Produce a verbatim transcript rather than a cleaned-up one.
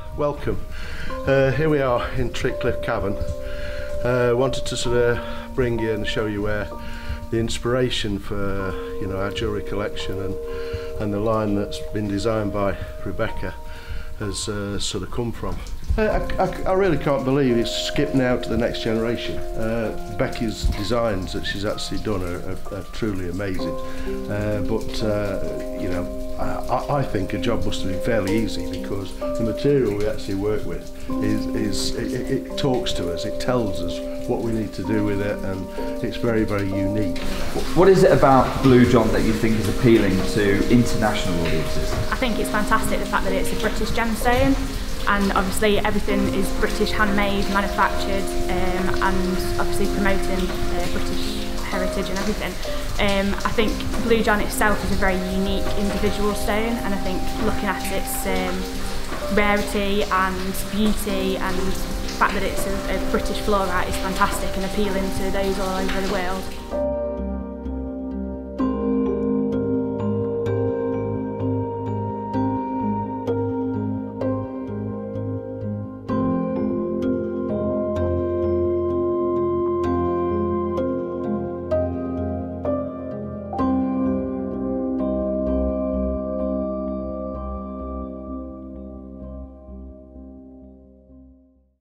welcome. Uh, here we are in Trickcliffe Cavern. Uh, wanted to sort of bring you and show you where the inspiration for you know our jewellery collection and and the line that's been designed by Rebecca has uh, sort of come from. I, I, I really can't believe it's skipped now to the next generation. Uh, Becky's designs that she's actually done are, are, are truly amazing. Uh, but uh, you know, I, I think a job must have been fairly easy because the material we actually work with is, is it, it talks to us, it tells us what we need to do with it, and it's very, very unique. What is it about Blue John that you think is appealing to international audiences? I think it's fantastic the fact that it's a British gemstone, and obviously everything is British handmade, manufactured, um, and obviously promoting uh, British heritage and everything. Um, I think Blue John itself is a very unique individual stone, and I think looking at its um, rarity and beauty and the fact that it's a, a British fluorite is fantastic and appealing to those all over the world.